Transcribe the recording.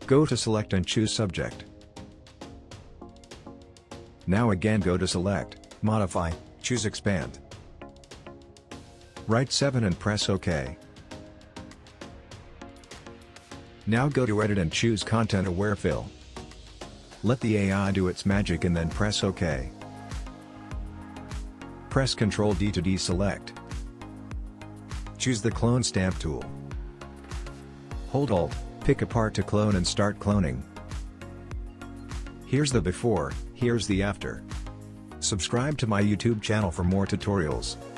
Go to Select and choose Subject. Now again go to Select, Modify, choose Expand. Write 7 and press OK. Now go to Edit and choose Content Aware Fill. Let the AI do its magic and then press OK. Press Ctrl D to deselect. Choose the Clone Stamp tool. Hold Alt, pick a part to clone and start cloning. Here's the before, here's the after. Subscribe to my YouTube channel for more tutorials.